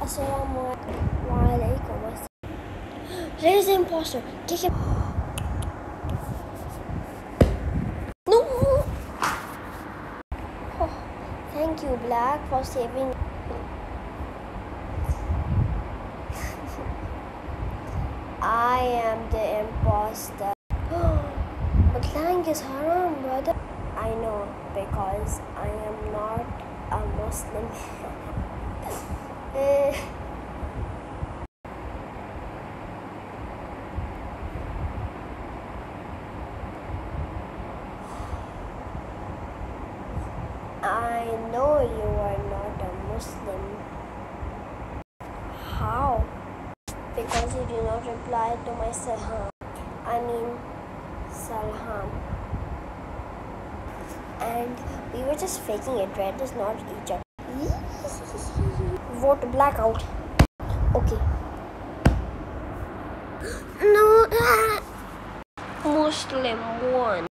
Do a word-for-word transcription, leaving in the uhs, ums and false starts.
Assalamualaikum. Raise the imposter. Kick him. No. Oh, thank you, Black, for saving. I am the imposter. But lying is haram, brother. I know, because I am not a Muslim. I know you are not a Muslim. How? Because you do not reply to my salam. I mean, salam. And we were just faking it. Red is not each other. Vote blackout. Okay. No. Muslim one.